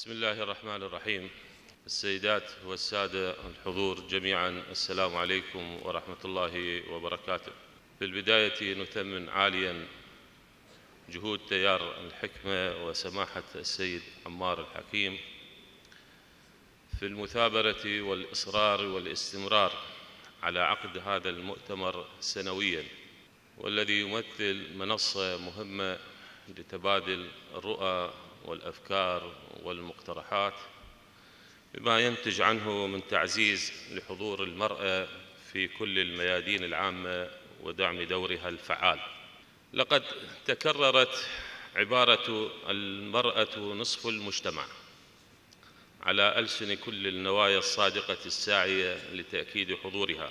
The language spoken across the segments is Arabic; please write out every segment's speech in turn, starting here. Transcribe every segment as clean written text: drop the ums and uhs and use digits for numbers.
بسم الله الرحمن الرحيم. السيدات والسادة الحضور جميعا، السلام عليكم ورحمة الله وبركاته. في البداية نثمن عاليا جهود تيار الحكمة وسماحة السيد عمار الحكيم في المثابرة والإصرار والاستمرار على عقد هذا المؤتمر سنويا، والذي يمثل منصة مهمة لتبادل الرؤى والأفكار والمقترحات، بما ينتج عنه من تعزيز لحضور المرأة في كل الميادين العامة ودعم دورها الفعال. لقد تكررت عبارة المرأة نصف المجتمع على ألسن كل النوايا الصادقة الساعية لتأكيد حضورها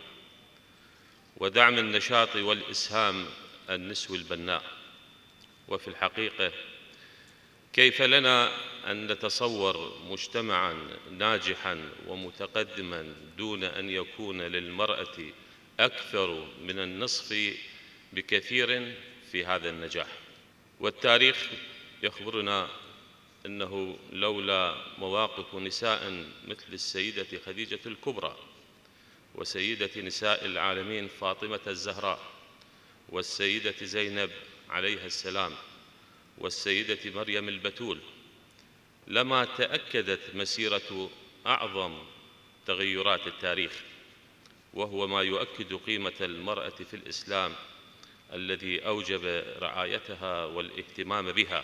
ودعم النشاط والإسهام النسوي البناء. وفي الحقيقة كيف لنا أن نتصور مجتمعاً ناجحاً ومتقدماً دون أن يكون للمرأة أكثر من النصف بكثير في هذا النجاح؟ والتاريخ يخبرنا أنه لولا مواقف نساء مثل السيدة خديجة الكبرى وسيدة نساء العالمين فاطمة الزهراء والسيدة زينب عليها السلام والسيدة مريم البتول لما تأكدت مسيرة أعظم تغيرات التاريخ، وهو ما يؤكد قيمة المرأة في الإسلام الذي أوجب رعايتها والاهتمام بها،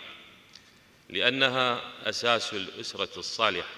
لأنها أساس الأسرة الصالحة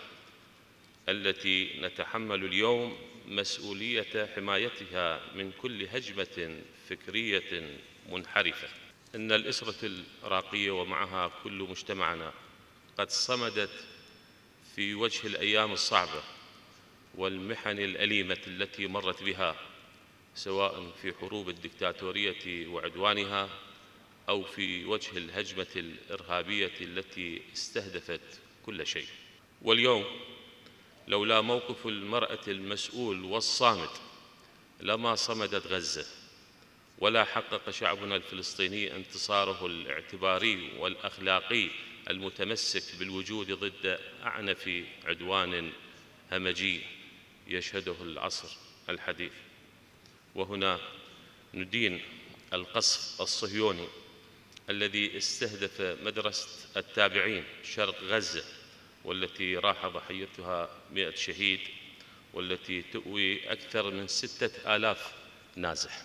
التي نتحمل اليوم مسؤولية حمايتها من كل هجمة فكرية منحرفة. إن الأسرة الراقية ومعها كل مجتمعنا قد صمدت في وجه الأيام الصعبة والمحن الأليمة التي مرت بها، سواء في حروب الدكتاتورية وعدوانها أو في وجه الهجمة الإرهابية التي استهدفت كل شيء. واليوم لولا موقف المرأة المسؤول والصامت لما صمدت غزة، ولا حقق شعبنا الفلسطيني انتصاره الاعتباري والأخلاقي المتمسك بالوجود ضد أعنف عدوان همجي يشهده العصر الحديث. وهنا ندين القصف الصهيوني الذي استهدف مدرسة التابعين شرق غزة، والتي راح ضحيتها 100 شهيد، والتي تؤوي أكثر من 6000 نازح.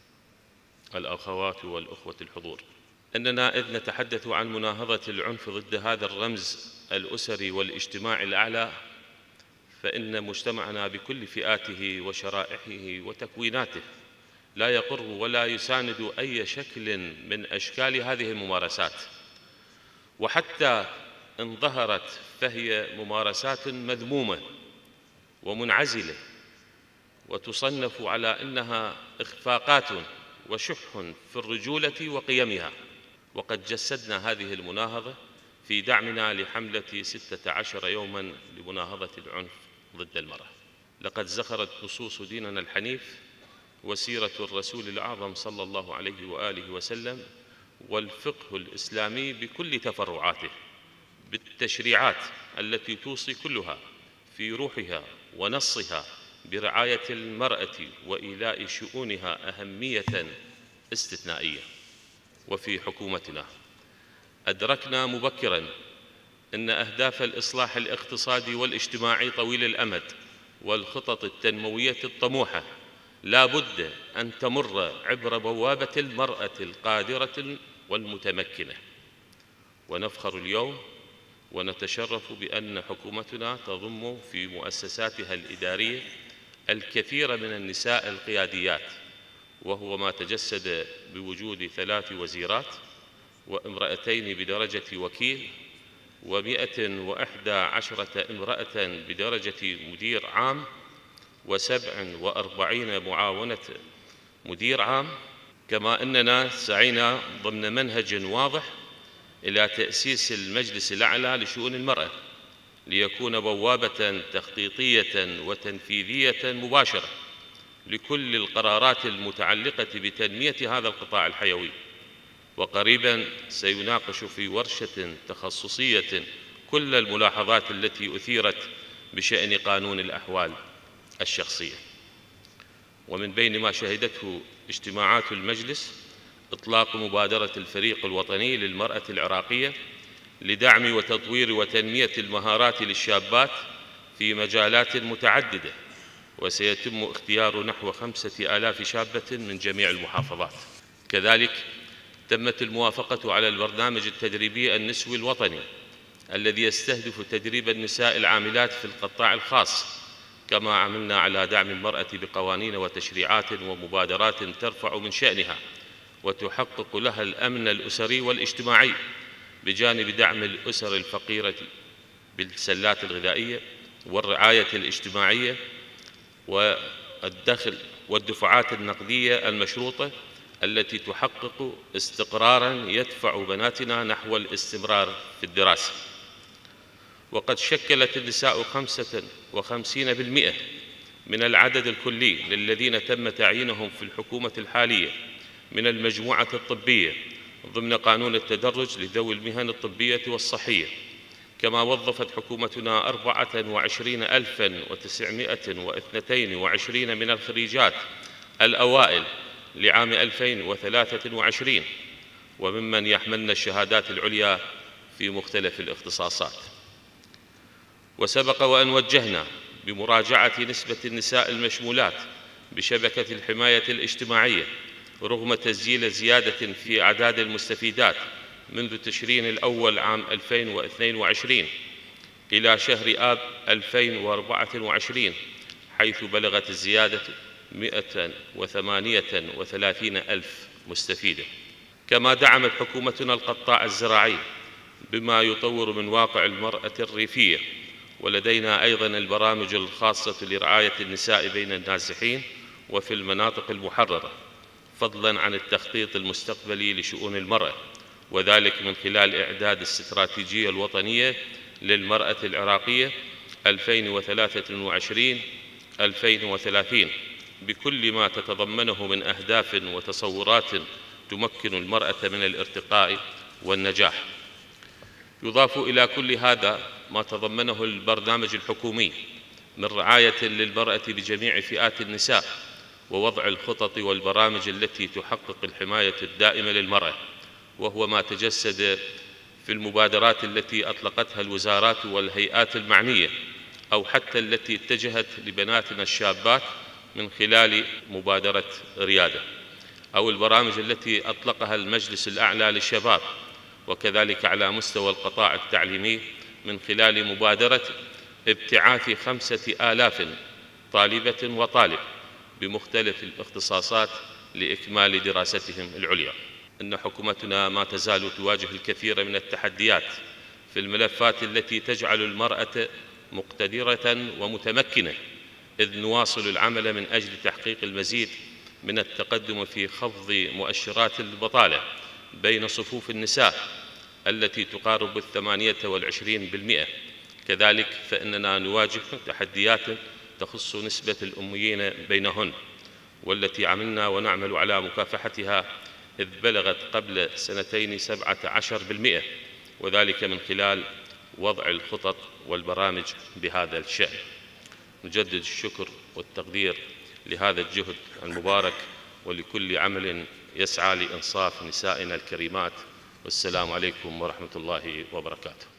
الأخوات والأخوة الحضور، أننا إذ نتحدث عن مناهضة العنف ضد هذا الرمز الأسري والاجتماعي الأعلى، فإن مجتمعنا بكل فئاته وشرائحه وتكويناته لا يقر ولا يساند أي شكل من أشكال هذه الممارسات، وحتى إن ظهرت فهي ممارسات مذمومة ومنعزلة وتصنف على أنها إخفاقات وشح في الرجولة وقيمها. وقد جسدنا هذه المناهضة في دعمنا لحملة 16 يوماً لمناهضة العنف ضد المرأة. لقد زخرت نصوص ديننا الحنيف وسيرة الرسول الأعظم صلى الله عليه وآله وسلم والفقه الإسلامي بكل تفرعاته بالتشريعات التي توصي كلها في روحها ونصها برعاية المرأة وإيلاء شؤونها أهمية استثنائية. وفي حكومتنا أدركنا مبكراً أن أهداف الإصلاح الاقتصادي والاجتماعي طويل الأمد والخطط التنموية الطموحة لا بد أن تمر عبر بوابة المرأة القادرة والمتمكنة. ونفخر اليوم ونتشرف بأن حكومتنا تضم في مؤسساتها الإدارية الكثير من النساء القياديات، وهو ما تجسد بوجود 3 وزيرات وامرأتين بدرجة وكيل و111 امرأة بدرجة مدير عام و47 معاونة مدير عام. كما أننا سعينا ضمن منهج واضح إلى تأسيس المجلس الأعلى لشؤون المرأة ليكون بوابة تخطيطية وتنفيذية مباشرة لكل القرارات المتعلقة بتنمية هذا القطاع الحيوي. وقريباً سيناقش في ورشة تخصصية كل الملاحظات التي أثيرت بشأن قانون الأحوال الشخصية. ومن بين ما شهدته اجتماعات المجلس إطلاق مبادرة الفريق الوطني للمرأة العراقية لدعم وتطوير وتنمية المهارات للشابات في مجالات متعددة، وسيتم اختيار نحو 5000 شابة من جميع المحافظات. كذلك تمت الموافقة على البرنامج التدريبي النسوي الوطني الذي يستهدف تدريب النساء العاملات في القطاع الخاص، كما عملنا على دعم المرأة بقوانين وتشريعات ومبادرات ترفع من شأنها وتحقق لها الأمن الأسري والاجتماعي، بجانب دعم الأسر الفقيرة بالسلات الغذائية والرعاية الاجتماعية والدخل والدفعات النقدية المشروطة التي تحقق استقراراً يدفع بناتنا نحو الاستمرار في الدراسة. وقد شكلت النساء 55% من العدد الكلي للذين تم تعيينهم في الحكومة الحالية من المجموعة الطبية ضمن قانون التدرج لذوي المهن الطبية والصحية. كما وظفت حكومتنا 24922 من الخريجات الأوائل لعام 2023 وممن يحملن الشهادات العليا في مختلف الاختصاصات. وسبق وأن وجهنا بمراجعة نسبة النساء المشمولات بشبكة الحماية الاجتماعية رغم تسجيل زيادة في أعداد المستفيدات منذ تشرين الأول عام 2022 إلى شهر آب 2024، حيث بلغت الزيادة 138,000 مستفيدة. كما دعمت حكومتنا القطاع الزراعي بما يطور من واقع المرأة الريفية، ولدينا أيضاً البرامج الخاصة لرعاية النساء بين النازحين وفي المناطق المحررة، فضلاً عن التخطيط المستقبلي لشؤون المرأة، وذلك من خلال إعداد الاستراتيجية الوطنية للمرأة العراقية 2023-2030 بكل ما تتضمنه من أهداف وتصورات تمكن المرأة من الارتقاء والنجاح. يضاف إلى كل هذا ما تضمنه البرنامج الحكومي من رعاية للمرأة بجميع فئات النساء، ووضع الخطط والبرامج التي تحقق الحماية الدائمة للمرأة، وهو ما تجسد في المبادرات التي أطلقتها الوزارات والهيئات المعنية، أو حتى التي اتجهت لبناتنا الشابات من خلال مبادرة ريادة، أو البرامج التي أطلقها المجلس الأعلى للشباب، وكذلك على مستوى القطاع التعليمي من خلال مبادرة ابتعاث 5000 طالبة وطالب بمختلف الاختصاصات لإكمال دراستهم العليا. إن حكومتنا ما تزال تواجه الكثير من التحديات في الملفات التي تجعل المرأة مقتدرة ومتمكنة، إذ نواصل العمل من أجل تحقيق المزيد من التقدم في خفض مؤشرات البطالة بين صفوف النساء التي تقارب 28%. كذلك فإننا نواجه تحديات تخص نسبة الأميين بينهن، والتي عملنا ونعمل على مكافحتها، إذ بلغت قبل سنتين 17%، وذلك من خلال وضع الخطط والبرامج بهذا الشأن. نجدد الشكر والتقدير لهذا الجهد المبارك ولكل عمل يسعى لإنصاف نسائنا الكريمات، والسلام عليكم ورحمة الله وبركاته.